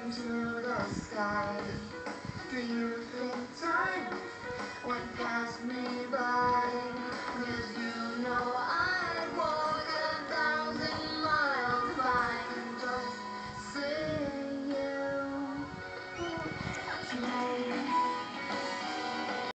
into the sky. Do you think time went past me by? 'Cause you know I'd walk 1,000 miles if I can just see you.